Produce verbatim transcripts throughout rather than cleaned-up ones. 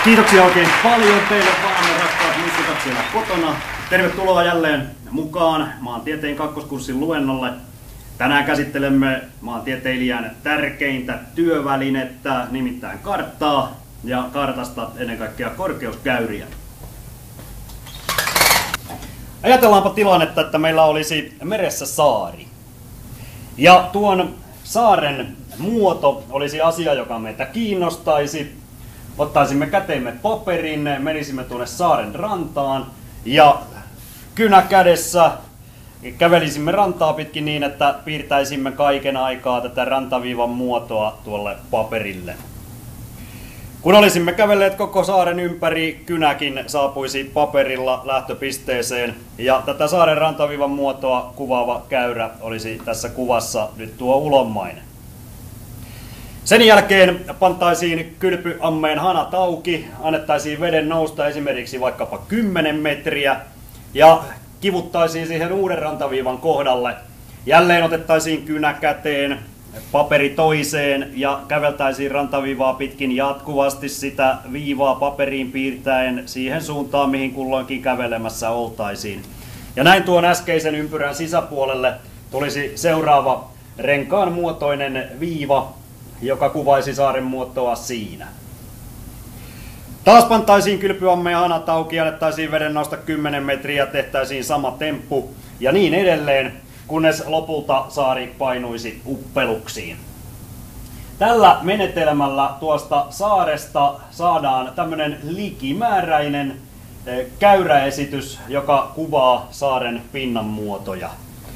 Kiitoksia oikein paljon teille vaan rakkaat muistutat siellä kotona. Tervetuloa jälleen mukaan maantieteen kakkoskurssin luennolle. Tänään käsittelemme maantieteilijän tärkeintä työvälinettä, nimittäin karttaa ja kartasta ennen kaikkea korkeuskäyriä. Ajatellaanpa tilannetta, että meillä olisi meressä saari. Ja tuon saaren muoto olisi asia, joka meitä kiinnostaisi. Ottaisimme käteemme paperin, menisimme tuonne saaren rantaan ja kynä kädessä kävelisimme rantaa pitkin niin, että piirtäisimme kaiken aikaa tätä rantaviivan muotoa tuolle paperille. Kun olisimme kävelleet koko saaren ympäri, kynäkin saapuisi paperilla lähtöpisteeseen ja tätä saaren rantaviivan muotoa kuvaava käyrä olisi tässä kuvassa nyt tuo ulommainen. Sen jälkeen pantaisiin kylpyammeen hanat auki, annettaisiin veden nousta esimerkiksi vaikkapa kymmenen metriä ja kivuttaisiin siihen uuden rantaviivan kohdalle. Jälleen otettaisiin kynä käteen, paperi toiseen ja käveltäisiin rantaviivaa pitkin jatkuvasti sitä viivaa paperiin piirtäen siihen suuntaan, mihin kulloinkin kävelemässä oltaisiin. Ja näin tuon äskeisen ympyrän sisäpuolelle tulisi seuraava renkaan muotoinen viiva, joka kuvaisi saaren muotoa siinä. Taas pantaisiin kylpyammeen hanat auki, annettaisiin veden nousta kymmenen metriä, tehtäisiin sama temppu ja niin edelleen, kunnes lopulta saari painuisi uppeluksiin. Tällä menetelmällä tuosta saaresta saadaan tämmöinen likimääräinen käyräesitys, joka kuvaa saaren pinnan muotoja.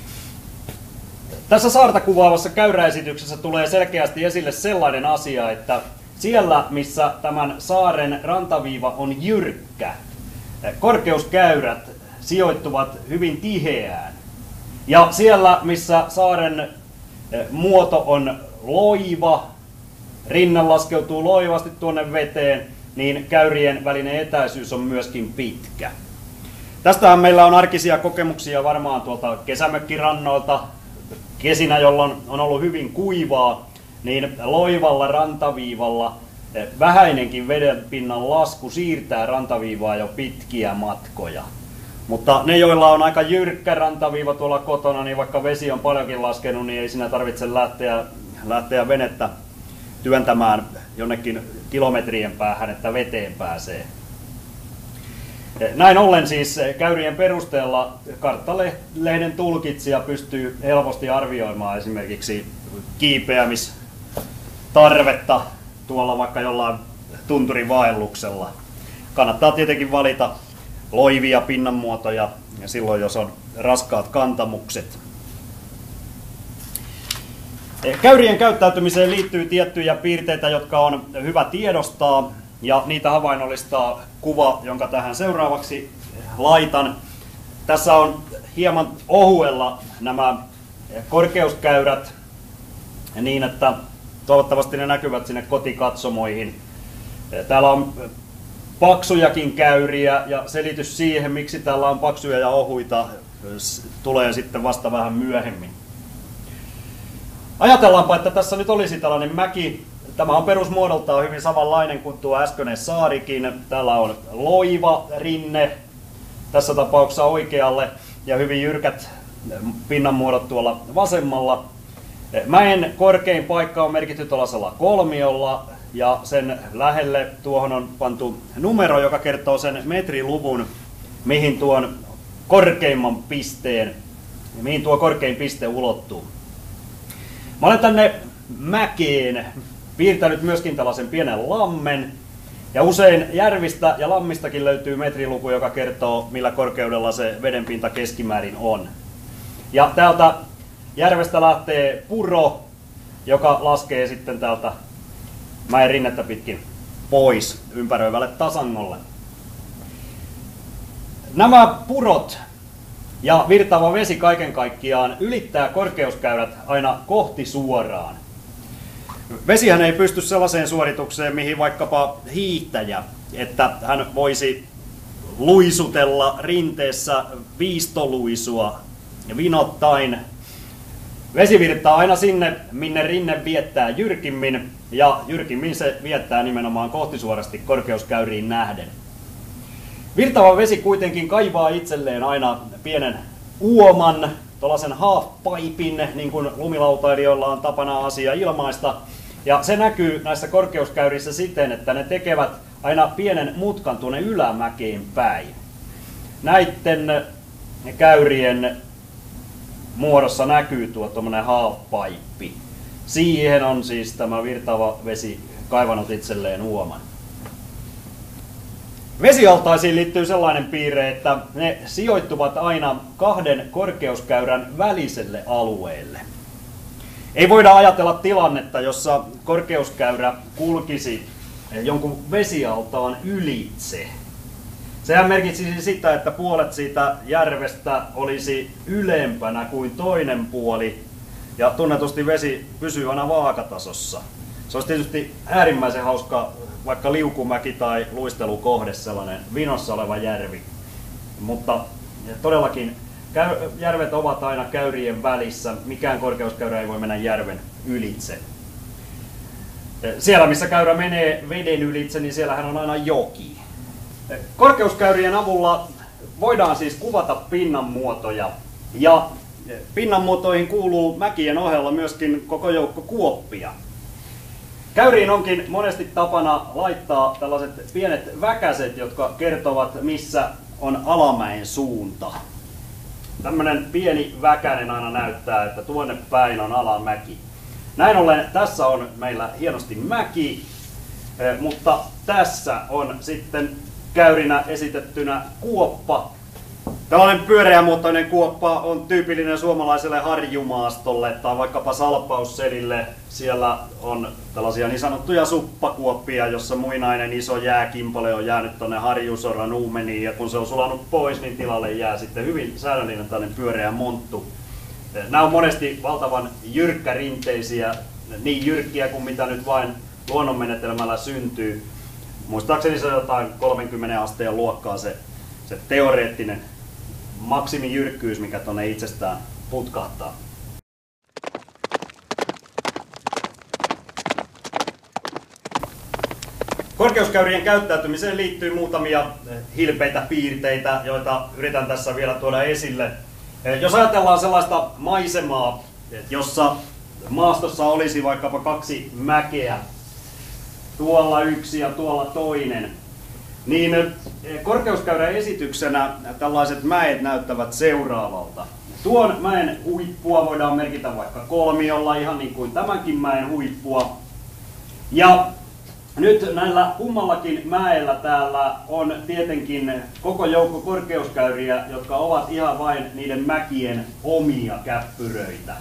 Tässä saarta kuvaavassa käyräesityksessä tulee selkeästi esille sellainen asia, että siellä missä tämän saaren rantaviiva on jyrkkä, korkeuskäyrät sijoittuvat hyvin tiheään. Ja siellä missä saaren muoto on loiva, rinne laskeutuu loivasti tuonne veteen, niin käyrien välinen etäisyys on myöskin pitkä. Tästähän meillä on arkisia kokemuksia varmaan tuolta kesämökkirannoilta. Kesinä, jolloin on ollut hyvin kuivaa, niin loivalla rantaviivalla vähäinenkin vedenpinnan lasku siirtää rantaviivaa jo pitkiä matkoja. Mutta ne, joilla on aika jyrkkä rantaviiva tuolla kotona, niin vaikka vesi on paljonkin laskenut, niin ei siinä tarvitse lähteä, lähteä venettä työntämään jonnekin kilometrien päähän, että veteen pääsee. Näin ollen siis käyrien perusteella karttalehden tulkitsija pystyy helposti arvioimaan esimerkiksi kiipeämistarvetta tuolla vaikka jollain tunturivaelluksella. Kannattaa tietenkin valita loivia pinnanmuotoja ja silloin jos on raskaat kantamukset. Käyrien käyttäytymiseen liittyy tiettyjä piirteitä, jotka on hyvä tiedostaa. Ja niitä havainnollistaa kuva, jonka tähän seuraavaksi laitan. Tässä on hieman ohuella nämä korkeuskäyrät niin, että toivottavasti ne näkyvät sinne kotikatsomoihin. Täällä on paksujakin käyriä ja selitys siihen, miksi täällä on paksuja ja ohuita, tulee sitten vasta vähän myöhemmin. Ajatellaanpa, että tässä nyt olisi tällainen mäki. Tämä on perusmuodoltaan hyvin samanlainen kuin tuo äskeinen saarikin. Täällä on loiva rinne, tässä tapauksessa oikealle, ja hyvin jyrkät pinnanmuodot tuolla vasemmalla. Mäen korkein paikka on merkitty tuollaisella kolmiolla, ja sen lähelle tuohon on pantu numero, joka kertoo sen metriluvun, mihin tuon korkeimman pisteen, mihin tuo korkein piste ulottuu. Mä olen tänne mäkeen piirtänyt myöskin tällaisen pienen lammen. Ja usein järvistä ja lammistakin löytyy metriluku, joka kertoo millä korkeudella se vedenpinta keskimäärin on. Ja täältä järvestä lähtee puro, joka laskee sitten täältä mäen rinnettä pitkin pois ympäröivälle tasangolle. Nämä purot ja virtaava vesi kaiken kaikkiaan ylittää korkeuskäyrät aina kohti suoraan. Vesihän ei pysty sellaiseen suoritukseen, mihin vaikkapa hiihtäjä, että hän voisi luisutella rinteessä viistoluisua vinottain. Vesi virtaa aina sinne, minne rinne viettää jyrkimmin, ja jyrkimmin se viettää nimenomaan kohtisuorasti korkeuskäyriin nähden. Virtaava vesi kuitenkin kaivaa itselleen aina pienen uoman, tuollaisen half-pipin, niin kuin lumilautailijoilla on tapana asia ilmaista. Ja se näkyy näissä korkeuskäyrissä siten, että ne tekevät aina pienen mutkan tuonne ylämäkeen päin. Näiden käyrien muodossa näkyy tuo tuommoinen half-pipe. Siihen on siis tämä virtaava vesi kaivannut itselleen uoman. Vesialtaisiin liittyy sellainen piirre, että ne sijoittuvat aina kahden korkeuskäyrän väliselle alueelle. Ei voida ajatella tilannetta, jossa korkeuskäyrä kulkisi jonkun vesialtaan ylitse. Sehän merkitsisi sitä, että puolet siitä järvestä olisi ylempänä kuin toinen puoli, ja tunnetusti vesi pysyy aina vaakatasossa. Se olisi tietysti äärimmäisen hauska vaikka liukumäki tai luistelukohde, sellainen vinossa oleva järvi. Mutta todellakin järvet ovat aina käyrien välissä. Mikään korkeuskäyrä ei voi mennä järven ylitse. Siellä missä käyrä menee veden ylitse, niin siellähän on aina joki. Korkeuskäyrien avulla voidaan siis kuvata pinnanmuotoja. Ja pinnanmuotoihin kuuluu mäkien ohella myöskin koko joukko kuoppia. Käyriin onkin monesti tapana laittaa tällaiset pienet väkäset, jotka kertovat, missä on alamäen suunta. Tämmöinen pieni väkänen aina näyttää, että tuonne päin on alamäki. Näin ollen tässä on meillä hienosti mäki, mutta tässä on sitten käyrinä esitettynä kuoppa. Tällainen pyöreämuotoinen kuoppa on tyypillinen suomalaiselle harjumaastolle tai vaikkapa salpausselille. Siellä on tällaisia niin sanottuja suppakuoppia, jossa muinainen iso jääkimpale on jäänyt tuonne harjusoran uumeniin, ja kun se on sulanut pois, niin tilalle jää sitten hyvin säännöllinen tällainen pyöreä monttu. Nämä on monesti valtavan jyrkkärinteisiä, niin jyrkkiä kuin mitä nyt vain luonnonmenetelmällä syntyy. Muistaakseni se on jotain kolmekymmentä asteen luokkaa se, se teoreettinen maksimijyrkkyys, mikä tuonne itsestään putkahtaa. Korkeuskäyrien käyttäytymiseen liittyy muutamia hilpeitä piirteitä, joita yritän tässä vielä tuoda esille. Jos ajatellaan sellaista maisemaa, jossa maastossa olisi vaikkapa kaksi mäkeä, tuolla yksi ja tuolla toinen, niin korkeuskäyrän esityksenä tällaiset mäet näyttävät seuraavalta. Tuon mäen huippua voidaan merkitä vaikka kolmiolla, ihan niin kuin tämänkin mäen huippua. Ja nyt näillä kummallakin mäellä täällä on tietenkin koko joukko korkeuskäyriä, jotka ovat ihan vain niiden mäkien omia käppyröitä.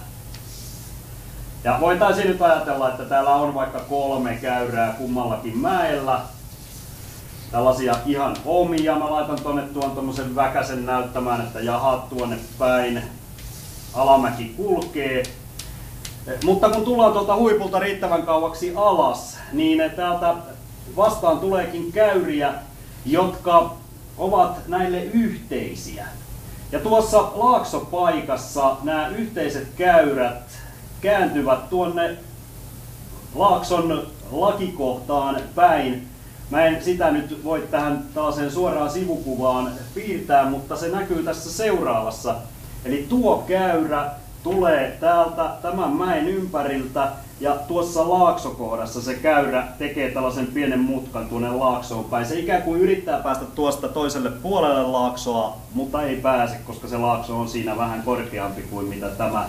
Ja voitaisiin nyt ajatella, että täällä on vaikka kolme käyrää kummallakin mäellä. Tällaisia ihan omia. Mä laitan tuonne tuon tommosen väkäsen näyttämään, että jaha, tuonne päin alamäki kulkee. Mutta kun tullaan tuolta huipulta riittävän kauaksi alas, niin täältä vastaan tuleekin käyriä, jotka ovat näille yhteisiä. Ja tuossa laaksopaikassa nämä yhteiset käyrät kääntyvät tuonne laakson lakikohtaan päin. Mä en sitä nyt voi tähän tällaiseen suoraan sivukuvaan piirtää, mutta se näkyy tässä seuraavassa. Eli tuo käyrä tulee täältä tämän mäen ympäriltä, ja tuossa laaksokohdassa se käyrä tekee tällaisen pienen mutkan tuonne laaksoon päin. Se ikään kuin yrittää päästä tuosta toiselle puolelle laaksoa, mutta ei pääse, koska se laakso on siinä vähän korkeampi kuin mitä tämä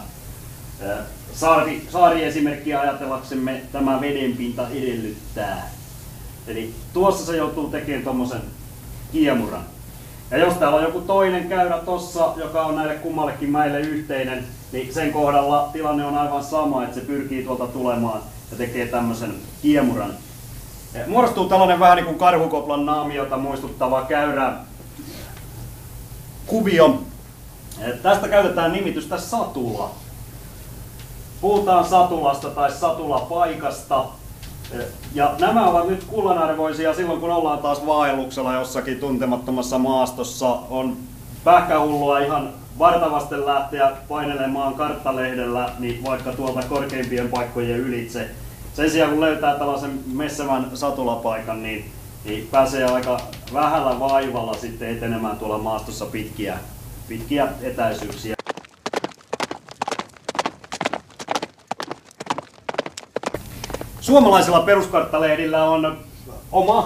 saari, saariesimerkkiä ajatellaksemme tämä vedenpinta edellyttää. Eli tuossa se joutuu tekemään tommosen kiemuran. Ja jos täällä on joku toinen käyrä tossa, joka on näille kummallekin mäille yhteinen, niin sen kohdalla tilanne on aivan sama, että se pyrkii tuolta tulemaan ja tekee tämmöisen kiemuran. Muodostuu tällainen vähän niin kuin karhukoplan naamiota muistuttava käyrä kuvio. Tästä käytetään nimitystä satula. Puhutaan satulasta tai satulapaikasta. Ja nämä ovat nyt kullanarvoisia silloin, kun ollaan taas vaelluksella jossakin tuntemattomassa maastossa. On pähkähullua ihan vartavasten lähteä painelemaan karttalehdellä, niin vaikka tuolta korkeimpien paikkojen ylitse. Sen sijaan kun löytää tällaisen messevän satulapaikan, niin, niin pääsee aika vähällä vaivalla sitten etenemään tuolla maastossa pitkiä, pitkiä etäisyyksiä. Suomalaisilla peruskarttalehdillä on oma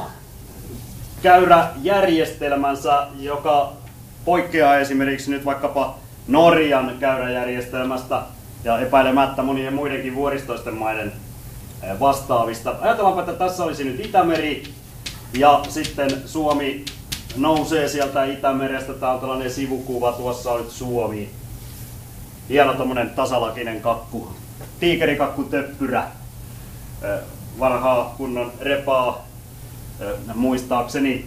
käyräjärjestelmänsä, joka poikkeaa esimerkiksi nyt vaikkapa Norjan käyräjärjestelmästä ja epäilemättä monien muidenkin vuoristoisten maiden vastaavista. Ajatellaanpa, että tässä olisi nyt Itämeri ja sitten Suomi nousee sieltä Itämerestä. Tämä on tällainen sivukuva, tuossa on nyt Suomi. Hieno tommonen tasalakinen kakku, tiikerikakkutöppyrä. Vanhaa kunnon repaa muistaakseni.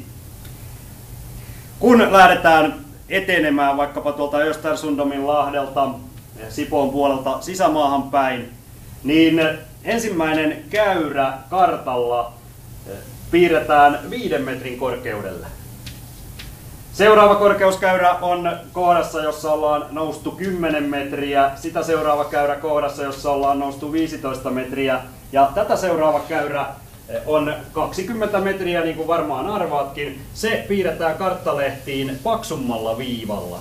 Kun lähdetään etenemään vaikkapa tuolta Östersundomin lahdelta Sipoon puolelta sisämaahan päin, niin ensimmäinen käyrä kartalla piirretään viiden metrin korkeudelle. Seuraava korkeuskäyrä on kohdassa, jossa ollaan noustu kymmenen metriä, sitä seuraava käyrä kohdassa, jossa ollaan noustu viisitoista metriä, ja tätä seuraava käyrä on kaksikymmentä metriä, niin kuin varmaan arvaatkin. Se piirretään karttalehtiin paksummalla viivalla.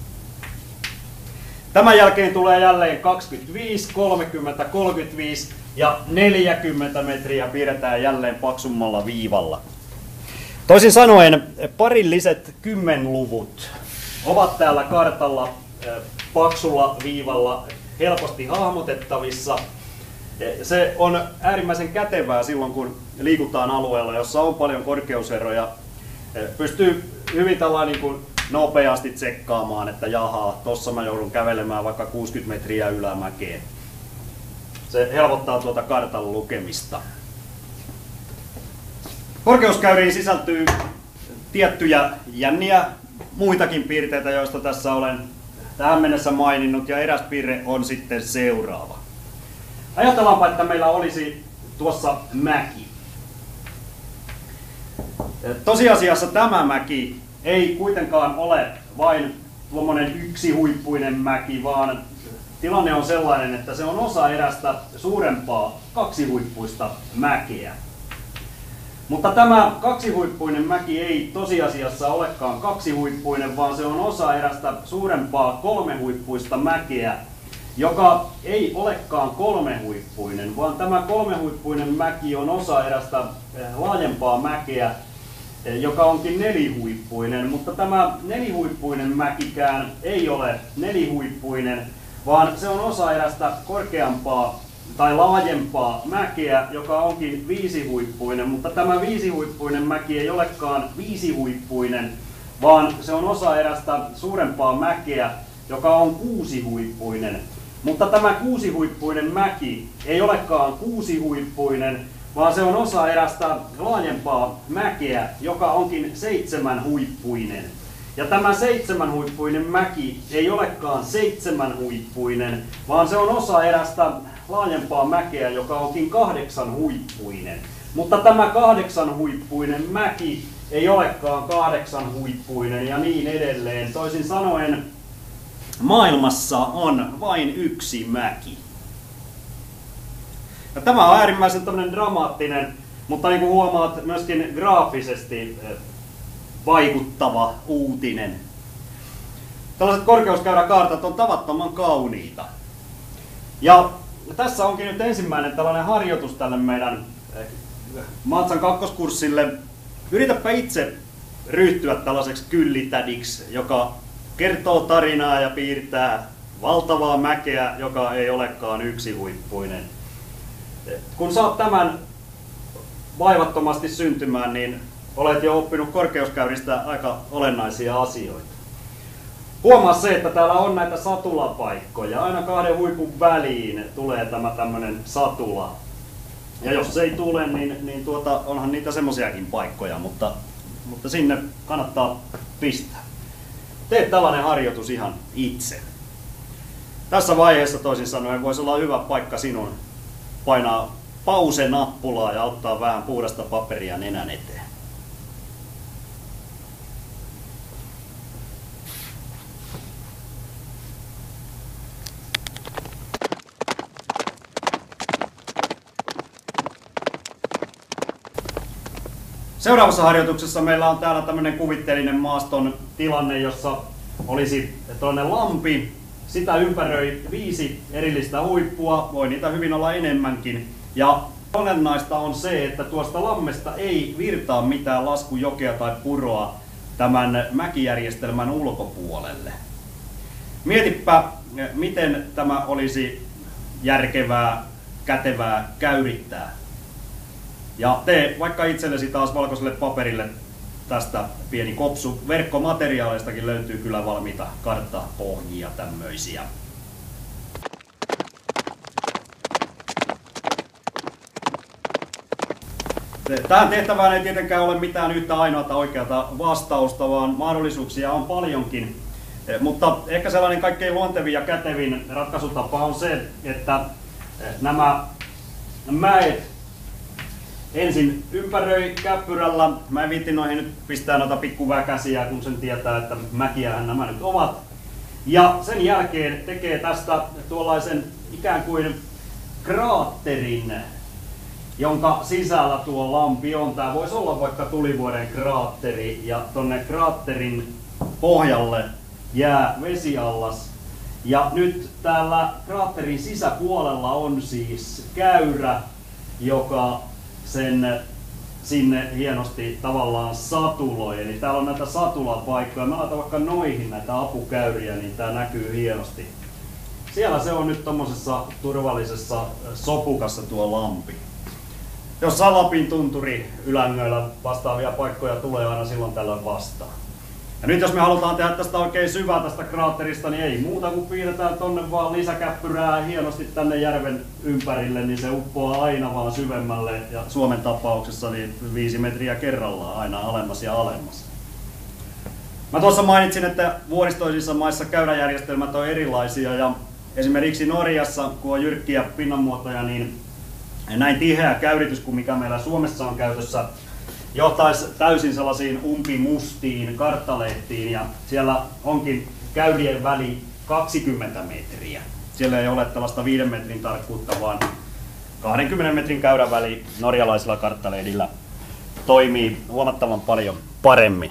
Tämän jälkeen tulee jälleen kaksikymmentäviisi, kolmekymmentä, kolmekymmentäviisi ja neljäkymmentä metriä piirretään jälleen paksummalla viivalla. Toisin sanoen parilliset kymmenluvut ovat täällä kartalla paksulla viivalla helposti hahmotettavissa. Se on äärimmäisen kätevää silloin, kun liikutaan alueella, jossa on paljon korkeuseroja. Pystyy hyvin tällainen niin kuin nopeasti tsekkaamaan, että jaha, tossa mä joudun kävelemään vaikka kuusikymmentä metriä ylämäkeen. Se helpottaa tuota kartan lukemista. Korkeuskäyriin sisältyy tiettyjä jänniä muitakin piirteitä, joista tässä olen tähän mennessä maininnut, ja eräs piirre on sitten seuraava. Ajatellaanpa, että meillä olisi tuossa mäki. Tosiasiassa tämä mäki ei kuitenkaan ole vain tuommoinen yksihuippuinen mäki, vaan tilanne on sellainen, että se on osa erästä suurempaa kaksihuippuista mäkeä. Mutta tämä kaksihuippuinen mäki ei tosiasiassa olekaan kaksihuippuinen, vaan se on osa erästä suurempaa kolmehuippuista mäkeä, joka ei olekaan kolmehuippuinen, vaan tämä kolmehuippuinen mäki on osa erästä laajempaa mäkeä, joka onkin nelihuippuinen, mutta tämä nelihuippuinen mäkikään ei ole nelihuippuinen, vaan se on osa erästä korkeampaa tai laajempaa mäkeä, joka onkin viisihuippuinen, mutta tämä viisihuippuinen mäki ei olekaan viisihuippuinen, vaan se on osa erästä suurempaa mäkeä, joka on kuusihuippuinen. Mutta tämä kuusihuippuinen mäki ei olekaan kuusihuippuinen, vaan se on osa erästä laajempaa mäkeä, joka onkin seitsemänhuippuinen. Ja tämä seitsemänhuippuinen mäki ei olekaan seitsemänhuippuinen, vaan se on osa erästä laajempaa mäkeä, joka onkin kahdeksanhuippuinen. Mutta tämä kahdeksanhuippuinen mäki ei olekaan kahdeksanhuippuinen ja niin edelleen. Toisin sanoen, maailmassa on vain yksi mäki. Ja tämä on äärimmäisen tämmöinen dramaattinen, mutta niin kuin huomaat, myöskin graafisesti vaikuttava uutinen. Tällaiset korkeuskäyräkartat on tavattoman kauniita. Ja tässä onkin nyt ensimmäinen tällainen harjoitus tälle meidän Matsan kakkoskurssille. Yritäpä itse ryhtyä tällaiseksi kyllitädiksi, joka kertoo tarinaa ja piirtää valtavaa mäkeä, joka ei olekaan yksihuippuinen. Kun saat tämän vaivattomasti syntymään, niin olet jo oppinut korkeuskäyristä aika olennaisia asioita. Huomaa se, että täällä on näitä satulapaikkoja. Aina kahden huipun väliin tulee tämä tämmöinen satula. Ja jos ei tule, niin, niin tuota, onhan niitä semmoisiakin paikkoja, mutta, mutta sinne kannattaa pistää. Tee tällainen harjoitus ihan itse. Tässä vaiheessa toisin sanoen voisi olla hyvä paikka sinun painaa pause-nappulaa ja ottaa vähän puhdasta paperia nenän eteen. Seuraavassa harjoituksessa meillä on täällä tämmöinen kuvitteellinen maaston tilanne, jossa olisi toinen lampi. Sitä ympäröi viisi erillistä huippua, voi niitä hyvin olla enemmänkin. Ja olennaista on se, että tuosta lammesta ei virtaa mitään laskujokea tai puroa tämän mäkijärjestelmän ulkopuolelle. Mietipä, miten tämä olisi järkevää, kätevää käyrittää. Ja tee vaikka itsellesi taas valkoiselle paperille tästä pieni kopsu. Verkkomateriaaleistakin löytyy kyllä valmiita karttapohjia tämmöisiä. Tähän tehtävään ei tietenkään ole mitään yhtä ainoata oikeata vastausta, vaan mahdollisuuksia on paljonkin. Mutta ehkä sellainen kaikkein luontevin ja kätevin ratkaisutapa on se, että nämä mäet ensin ympäröi käppyrällä. Mä en viitti noihin nyt pistää noita pikkuväkäsiä, kun sen tietää, että mäkiähän nämä nyt ovat. Ja sen jälkeen tekee tästä tuollaisen ikään kuin kraatterin, jonka sisällä tuo lampi on. Tää voisi olla vaikka tulivuoren kraatteri, ja tonne kraatterin pohjalle jää vesiallas. Ja nyt täällä kraatterin sisäpuolella on siis käyrä, joka sen sinne hienosti tavallaan satuloi. Eli täällä on näitä satulapaikkoja. Mä laitan vaikka noihin näitä apukäyriä, niin tää näkyy hienosti. Siellä se on nyt tommosessa turvallisessa sopukassa tuo lampi. Jossain Lapin tunturi ylängöillä vastaavia paikkoja tulee aina silloin tällöin vastaan. Ja nyt jos me halutaan tehdä tästä oikein syvää tästä kraatterista, niin ei muuta kuin piirretään tonne vaan lisäkäppyrää hienosti tänne järven ympärille, niin se uppoaa aina vaan syvemmälle, ja Suomen tapauksessa niin viisi metriä kerrallaan aina alemmas ja alemmas. Mä tuossa mainitsin, että vuoristoisissa maissa käyräjärjestelmät on erilaisia, ja esimerkiksi Norjassa, kun on jyrkkiä pinnanmuotoja, niin näin tiheä käyritys kuin mikä meillä Suomessa on käytössä johtaisi täysin sellaisiin umpimustiin karttaleittiin, ja siellä onkin käyrien väli kaksikymmentä metriä. Siellä ei ole tällaista viiden metrin tarkkuutta, vaan kahdenkymmenen metrin käyrän väli norjalaisilla karttaleidillä toimii huomattavan paljon paremmin.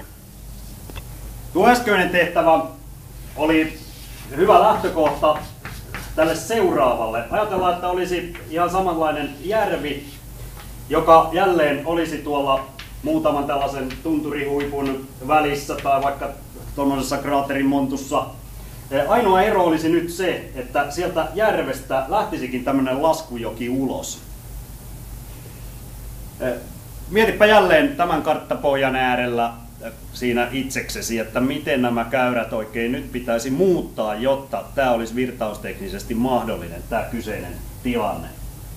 Tuo äskeinen tehtävä oli hyvä lähtökohta tälle seuraavalle. Ajatellaan, että olisi ihan samanlainen järvi, joka jälleen olisi tuolla muutaman tällaisen tunturihuipun välissä tai vaikka tuollaisessa kraatterin montussa. Ainoa ero olisi nyt se, että sieltä järvestä lähtisikin tämmöinen laskujoki ulos. Mietipä jälleen tämän karttapohjan äärellä siinä itseksesi, että miten nämä käyrät oikein nyt pitäisi muuttaa, jotta tämä olisi virtausteknisesti mahdollinen, tämä kyseinen tilanne.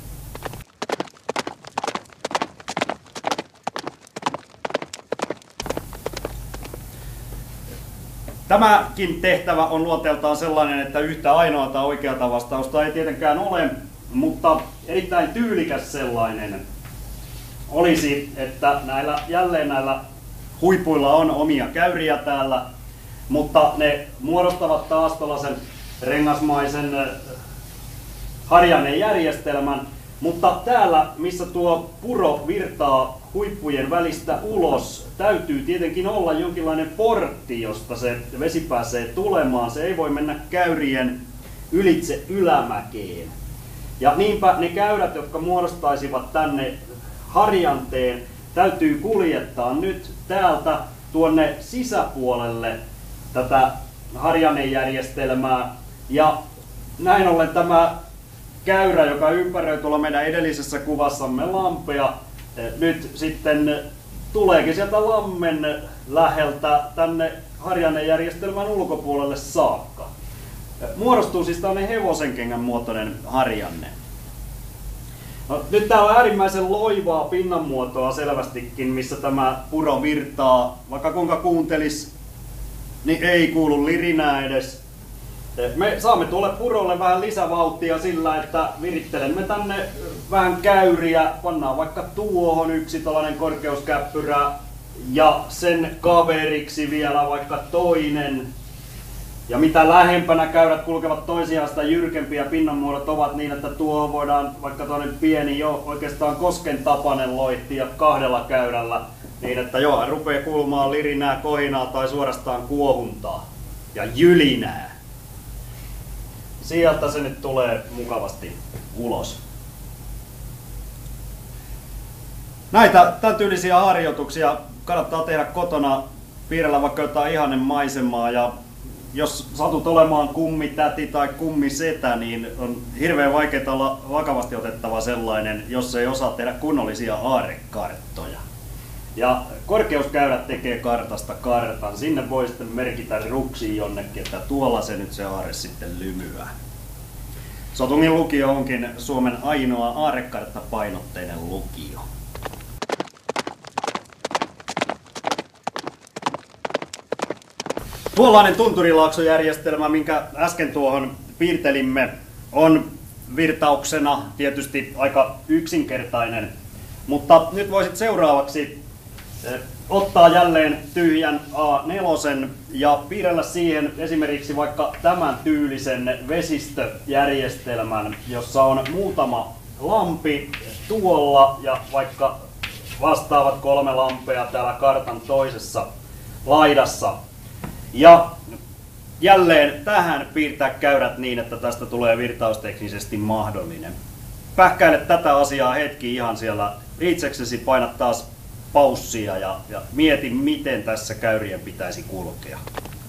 Tämäkin tehtävä on luonteeltaan sellainen, että yhtä ainoata oikeata vastausta ei tietenkään ole, mutta erittäin tyylikäs sellainen olisi, että näillä, jälleen näillä huipuilla on omia käyriä täällä, mutta ne muodostavat taas tuollaisen rengasmaisen harjannen järjestelmän, mutta täällä, missä tuo puro virtaa huippujen välistä ulos, täytyy tietenkin olla jonkinlainen portti, josta se vesi pääsee tulemaan. Se ei voi mennä käyrien ylitse ylämäkeen. Ja niinpä ne käyrät, jotka muodostaisivat tänne harjanteen, täytyy kuljettaa nyt täältä tuonne sisäpuolelle tätä harjannejärjestelmää. Ja näin ollen tämä käyrä, joka ympäröi tuolla meidän edellisessä kuvassamme lampea, nyt sitten tuleekin sieltä lammen läheltä tänne harjannejärjestelmän ulkopuolelle saakka. Muodostuu siis tällainen hevosenkengän muotoinen harjanne. No, nyt täällä on äärimmäisen loivaa pinnanmuotoa selvästikin, missä tämä puro virtaa. Vaikka kuinka kuuntelis, niin ei kuulu lirinää edes. Me saamme tuolle purolle vähän lisävauhtia sillä, että virittelemme tänne vähän käyriä, pannaan vaikka tuohon yksi tällainen korkeuskäppyrä ja sen kaveriksi vielä vaikka toinen. Ja mitä lähempänä käyrät kulkevat toisiaan, sitä jyrkempiä pinnanmuodot ovat niin, että tuohon voidaan vaikka toinen pieni jo oikeastaan kosken tapainen loihtia kahdella käyrällä niin että joo, rupeaa kuulumaan lirinää, kohinaa tai suorastaan kuohuntaa ja jylinää. Sieltä se nyt tulee mukavasti ulos. Näitä tämän tyylisiä harjoituksia kannattaa tehdä kotona, piirrellä vaikka jotain ihanen maisemaa, ja jos satut olemaan kummitäti tai kummisetä, niin on hirveän vaikeaa olla vakavasti otettava sellainen, jos ei osaa tehdä kunnollisia aarrekarttoja. Ja korkeuskäyrät tekee kartasta kartan. Sinne voi sitten merkitä ruksiin jonnekin, että tuolla se nyt se aarre sitten lymyää. Sotungin lukio onkin Suomen ainoa aarrekarttapainotteinen lukio. Tuollainen tunturilaaksojärjestelmä, minkä äsken tuohon piirtelimme, on virtauksena tietysti aika yksinkertainen, mutta nyt voisit seuraavaksi ottaa jälleen tyhjän A neljä ja piirrellä siihen esimerkiksi vaikka tämän tyylisen vesistöjärjestelmän, jossa on muutama lampi tuolla ja vaikka vastaavat kolme lampea täällä kartan toisessa laidassa. Ja jälleen tähän piirtää käyrät niin, että tästä tulee virtausteknisesti mahdollinen. Pähkäile tätä asiaa hetki ihan siellä itseksesi, paina taas paussia ja, ja mieti, miten tässä käyrien pitäisi kulkea.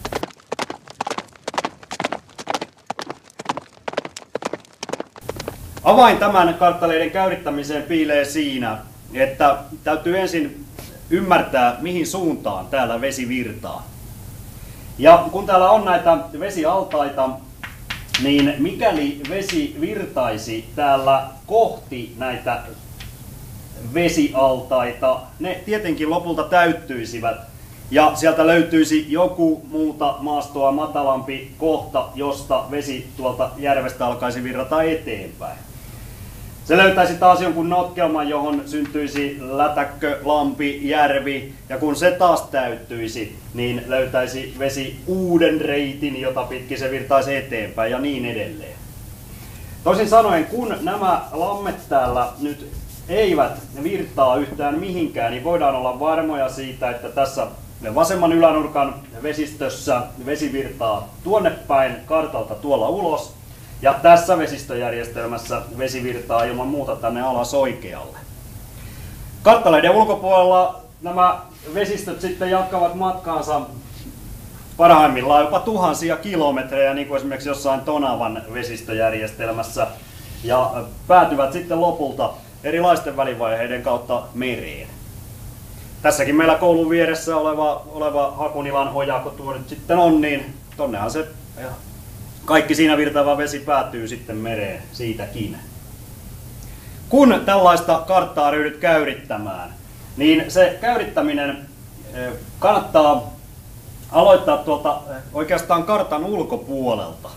Avain tämän karttaleiden käyrittämiseen piilee siinä, että täytyy ensin ymmärtää, mihin suuntaan täällä vesi virtaa. Ja kun täällä on näitä vesialtaita, niin mikäli vesi virtaisi täällä kohti näitä vesialtaita, ne tietenkin lopulta täyttyisivät ja sieltä löytyisi joku muuta maastoa matalampi kohta, josta vesi tuolta järvestä alkaisi virrata eteenpäin. Se löytäisi taas jonkun notkelman, johon syntyisi lätäkkö, lampi, järvi, ja kun se taas täyttyisi, niin löytäisi vesi uuden reitin, jota pitkin se virtaisi eteenpäin ja niin edelleen. Toisin sanoen, kun nämä lammet täällä nyt eivät virtaa yhtään mihinkään, niin voidaan olla varmoja siitä, että tässä vasemman ylänurkan vesistössä vesi virtaa tuonne päin kartalta tuolla ulos, ja tässä vesistöjärjestelmässä vesi virtaa ilman muuta tänne alas oikealle. Karttaleiden ulkopuolella nämä vesistöt sitten jatkavat matkaansa parhaimmillaan jopa tuhansia kilometrejä, niin kuin esimerkiksi jossain Tonavan vesistöjärjestelmässä, ja päätyvät sitten lopulta erilaisten välivaiheiden kautta mereen. Tässäkin meillä koulun vieressä oleva, oleva Hakunilan hoja, kun tuo nyt sitten on, niin tonnehan se kaikki siinä virtaava vesi päätyy sitten mereen siitäkin. Kun tällaista karttaa ryhdyt käyrittämään, niin se käyrittäminen kannattaa aloittaa tuolta oikeastaan kartan ulkopuolelta.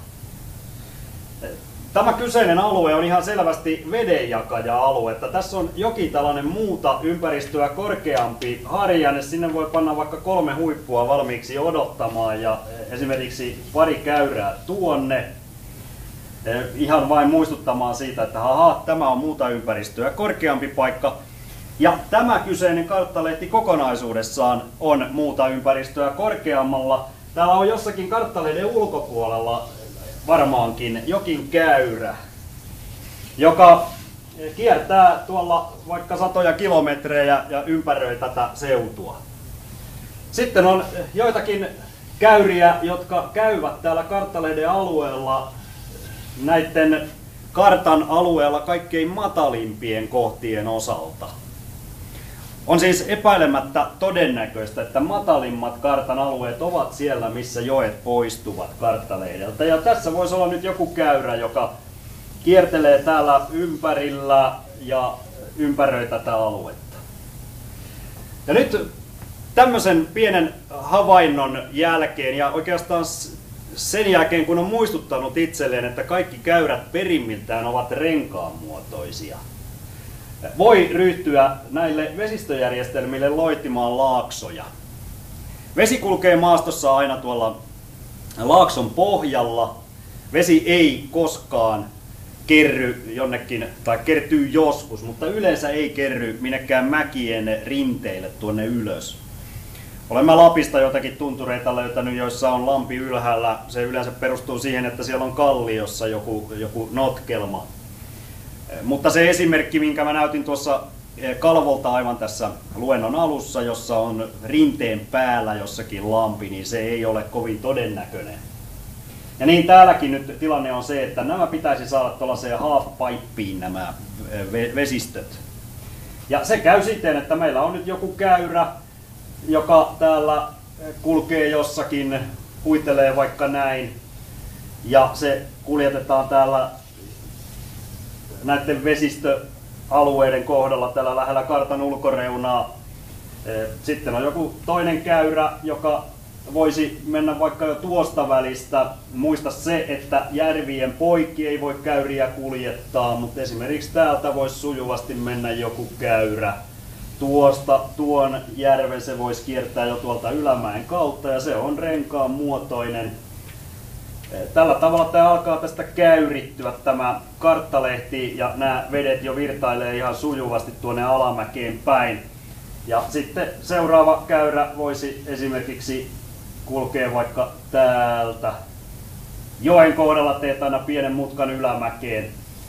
Tämä kyseinen alue on ihan selvästi vedenjakaja-alue. Tässä on jokin tällainen muuta ympäristöä korkeampi harjanne. Sinne voi panna vaikka kolme huippua valmiiksi odottamaan ja esimerkiksi pari käyrää tuonne. Ihan vain muistuttamaan siitä, että haha, tämä on muuta ympäristöä korkeampi paikka. Ja tämä kyseinen karttalehti kokonaisuudessaan on muuta ympäristöä korkeammalla. Täällä on jossakin karttalehden ulkopuolella varmaankin jokin käyrä, joka kiertää tuolla vaikka satoja kilometrejä ja ympäröi tätä seutua. Sitten on joitakin käyriä, jotka käyvät täällä karttalehden alueella näiden kartan alueella kaikkein matalimpien kohtien osalta. On siis epäilemättä todennäköistä, että matalimmat kartan alueet ovat siellä, missä joet poistuvat karttalehdeltä. Ja tässä voisi olla nyt joku käyrä, joka kiertelee täällä ympärillä ja ympäröi tätä aluetta. Ja nyt tämmöisen pienen havainnon jälkeen ja oikeastaan sen jälkeen, kun on muistuttanut itselleen, että kaikki käyrät perimmiltään ovat renkaanmuotoisia, voi ryhtyä näille vesistöjärjestelmille loittimaan laaksoja. Vesi kulkee maastossa aina tuolla laakson pohjalla. Vesi ei koskaan kerry jonnekin, tai kertyy joskus, mutta yleensä ei kerry minnekään mäkien rinteille tuonne ylös. Olemme Lapista jotakin tuntureita löytänyt, joissa on lampi ylhäällä. Se yleensä perustuu siihen, että siellä on kalliossa joku, joku notkelma. Mutta se esimerkki, minkä mä näytin tuossa kalvolta aivan tässä luennon alussa, jossa on rinteen päällä jossakin lampi, niin se ei ole kovin todennäköinen. Ja niin täälläkin nyt tilanne on se, että nämä pitäisi saada tuollaiseen half-pipeen nämä vesistöt. Ja se käy siten, että meillä on nyt joku käyrä, joka täällä kulkee jossakin, huitelee vaikka näin, ja se kuljetetaan täällä näiden vesistöalueiden kohdalla täällä lähellä kartan ulkoreunaa. Sitten on joku toinen käyrä, joka voisi mennä vaikka jo tuosta välistä. Muista se, että järvien poikki ei voi käyriä kuljettaa, mutta esimerkiksi täältä voisi sujuvasti mennä joku käyrä. Tuosta tuon järven se voisi kiertää jo tuolta ylämäen kautta ja se on renkaan muotoinen. Tällä tavalla tämä alkaa tästä käyrittyä tämä karttalehti ja nämä vedet jo virtailee ihan sujuvasti tuonne alamäkeen päin. Ja sitten seuraava käyrä voisi esimerkiksi kulkea vaikka täältä. Joen kohdalla teet aina pienen mutkan ylämäkeen.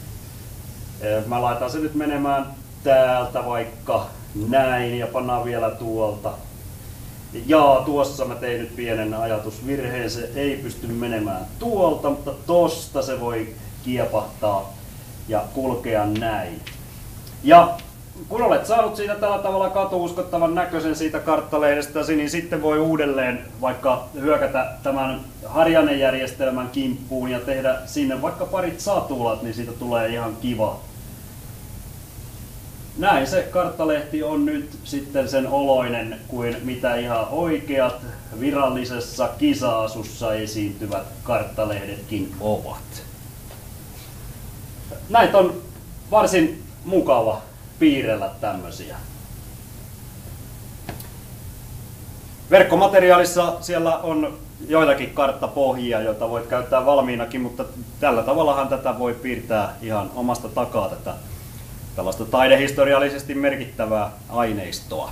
Mä laitan se nyt menemään täältä vaikka näin ja pannaan vielä tuolta. Jaa, tuossa mä tein nyt pienen ajatusvirheen, se ei pysty menemään tuolta, mutta tosta se voi kiepahtaa ja kulkea näin. Ja kun olet saanut siitä tällä tavalla katuuskottavan näköisen siitä karttalehdestäsi, niin sitten voi uudelleen vaikka hyökätä tämän harjannejärjestelmän kimppuun ja tehdä sinne vaikka parit satulat, niin siitä tulee ihan kiva. Näin se karttalehti on nyt sitten sen oloinen kuin mitä ihan oikeat virallisessa kisa-asussa esiintyvät karttalehdetkin ovat. Näitä on varsin mukava piirrellä tämmöisiä. Verkkomateriaalissa siellä on joitakin karttapohjia, joita voit käyttää valmiinakin, mutta tällä tavallahan tätä voi piirtää ihan omasta takaa tätä tällaista taidehistoriallisesti merkittävää aineistoa.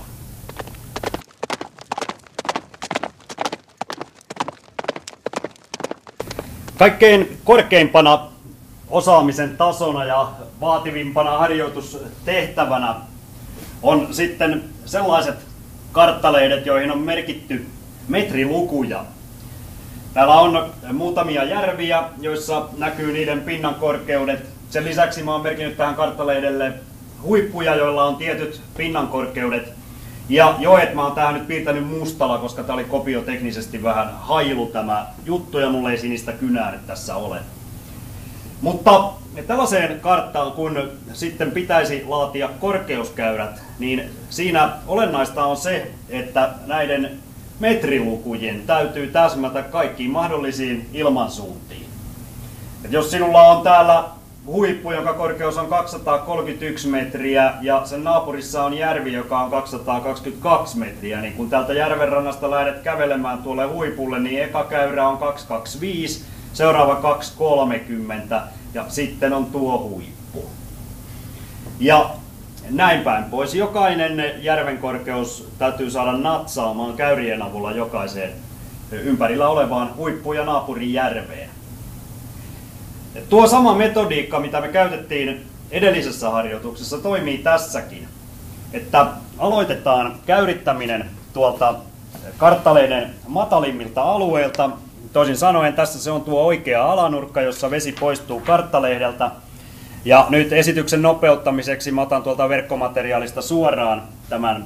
Kaikkein korkeimpana osaamisen tasona ja vaativimpana harjoitustehtävänä on sitten sellaiset karttalehdet, joihin on merkitty metrilukuja. Täällä on muutamia järviä, joissa näkyy niiden pinnan korkeudet. Sen lisäksi mä oon merkinnyt tähän karttalehdelle huippuja, joilla on tietyt pinnankorkeudet. Ja joet mä oon tähän nyt piirtänyt mustalla, koska tää oli kopioteknisesti vähän hailu tämä juttu ja mulla ei sinistä kynää nyt tässä ole. Mutta tällaiseen karttaan, kun sitten pitäisi laatia korkeuskäyrät, niin siinä olennaista on se, että näiden metrilukujen täytyy täsmätä kaikkiin mahdollisiin ilmansuuntiin. Et jos sinulla on täällä huippu, jonka korkeus on kaksisataakolmekymmentäyksi metriä ja sen naapurissa on järvi, joka on kaksisataakaksikymmentäkaksi metriä, niin kun täältä järvenrannasta lähdet kävelemään tuolle huipulle, niin eka käyrä on kaksisataakaksikymmentäviisi, seuraava kaksisataakolmekymmentä ja sitten on tuo huippu. Ja näin päin pois. Jokainen järven korkeus täytyy saada natsaamaan käyrien avulla jokaiseen ympärillä olevaan huippuun ja naapurin järveen. Tuo sama metodiikka, mitä me käytettiin edellisessä harjoituksessa, toimii tässäkin. Että aloitetaan käyrittäminen tuolta karttaleiden matalimmilta alueilta. Toisin sanoen tässä se on tuo oikea alanurkka, jossa vesi poistuu karttalehdeltä. Ja nyt esityksen nopeuttamiseksi mä otan tuolta verkkomateriaalista suoraan tämän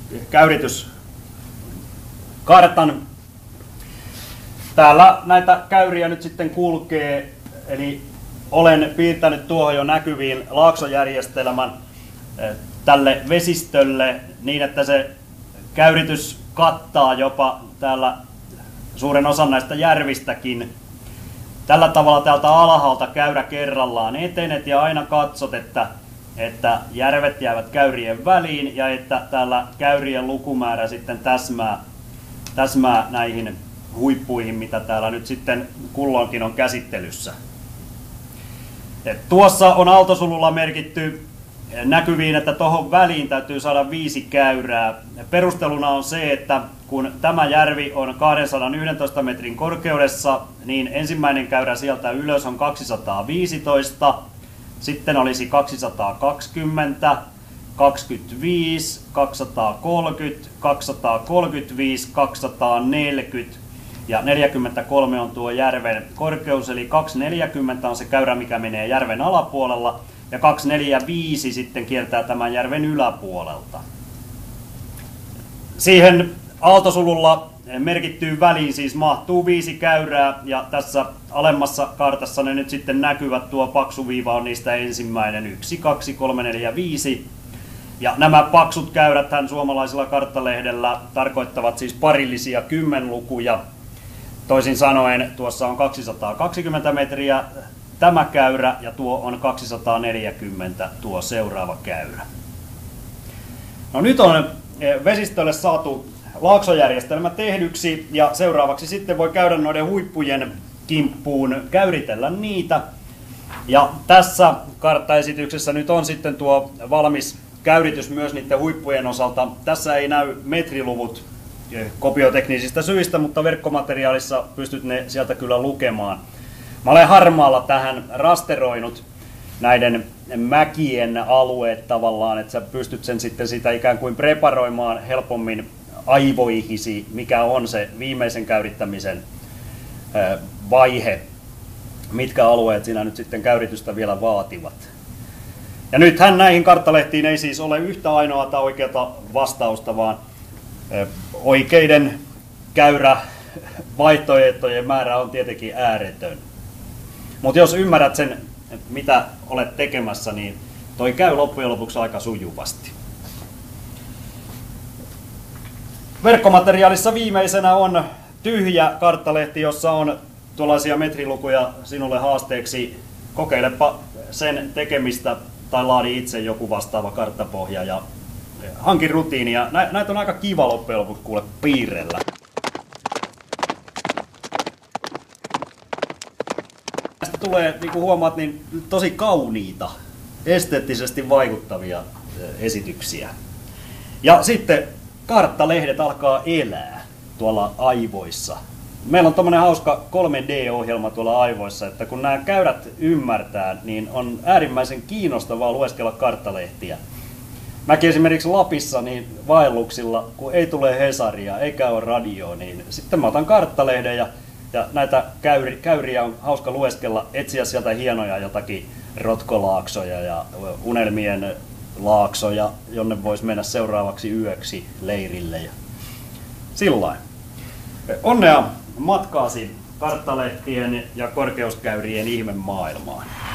käyrityskartan. Täällä näitä käyriä nyt sitten kulkee. Eli olen piirtänyt tuohon jo näkyviin laaksojärjestelmän tälle vesistölle niin, että se käyritys kattaa jopa täällä suuren osan näistä järvistäkin. Tällä tavalla täältä alhaalta käyrä kerrallaan etenet ja aina katsot, että, että järvet jäävät käyrien väliin ja että täällä käyrien lukumäärä sitten täsmää, täsmää näihin huippuihin, mitä täällä nyt sitten kulloinkin on käsittelyssä. Tuossa on aaltosululla merkitty näkyviin, että tuohon väliin täytyy saada viisi käyrää. Perusteluna on se, että kun tämä järvi on kaksisataayksitoista metrin korkeudessa, niin ensimmäinen käyrä sieltä ylös on kaksisataaviisitoista, sitten olisi kaksisataakaksikymmentä, kaksikymmentäviisi, kaksisataakolmekymmentä, kaksisataakolmekymmentäviisi, kaksisataaneljäkymmentä ja neljäkymmentäkolme on tuo järven korkeus, eli kaksisataaneljäkymmentä on se käyrä, mikä menee järven alapuolella, ja kaksisataaneljäkymmentäviisi sitten kiertää tämän järven yläpuolelta. Siihen aaltosululla merkittyyn väliin siis mahtuu viisi käyrää, ja tässä alemmassa kartassa ne nyt sitten näkyvät. Tuo paksu viiva on niistä ensimmäinen, yksi, kaksi, kolme, neljä, viisi. Ja nämä paksut käyräthän suomalaisella karttalehdellä tarkoittavat siis parillisia kymmenlukuja. Toisin sanoen tuossa on kaksisataakaksikymmentä metriä tämä käyrä ja tuo on kaksisataaneljäkymmentä tuo seuraava käyrä. No nyt on vesistölle saatu laaksojärjestelmä tehdyksi ja seuraavaksi sitten voi käydä noiden huippujen kimppuun, käyritellä niitä. Ja tässä karttaesityksessä nyt on sitten tuo valmis käyritys myös niiden huippujen osalta. Tässä ei näy metriluvut kopioteknisistä syistä, mutta verkkomateriaalissa pystyt ne sieltä kyllä lukemaan. Mä olen harmaalla tähän rasteroinut näiden mäkien alueet tavallaan, että sä pystyt sen sitten sitä ikään kuin preparoimaan helpommin aivoihisi, mikä on se viimeisen käyrittämisen vaihe, mitkä alueet siinä nyt sitten käyritystä vielä vaativat. Ja nythän näihin karttalehtiin ei siis ole yhtä ainoata oikeata vastausta, vaan oikeiden käyrä vaihtoehtojen määrä on tietenkin ääretön. Mutta jos ymmärrät sen, mitä olet tekemässä, niin toi käy loppujen lopuksi aika sujuvasti. Verkkomateriaalissa viimeisenä on tyhjä karttalehti, jossa on tuollaisia metrilukuja sinulle haasteeksi. Kokeilepa sen tekemistä tai laadi itse joku vastaava karttapohja ja hankin rutiinia. Näitä on aika kiva loppujen lopuksi kuule piirrellä. Näistä tulee, niin kuin huomaat, niin tosi kauniita, esteettisesti vaikuttavia esityksiä. Ja sitten karttalehdet alkaa elää tuolla aivoissa. Meillä on tommonen hauska kolme D-ohjelma tuolla aivoissa, että kun nämä käyrät ymmärtää, niin on äärimmäisen kiinnostavaa lueskella karttalehtiä. Mäkin esimerkiksi Lapissa niin vaelluksilla, kun ei tule Hesaria eikä ole radioa, niin sitten mä otan karttalehden ja, ja näitä käyri, käyriä on hauska lueskella, etsiä sieltä hienoja jotakin rotkolaaksoja ja unelmien laaksoja, jonne voisi mennä seuraavaksi yöksi leirille. Ja sillain. Onnea matkaasi karttalehtien ja korkeuskäyrien ihmemaailmaan.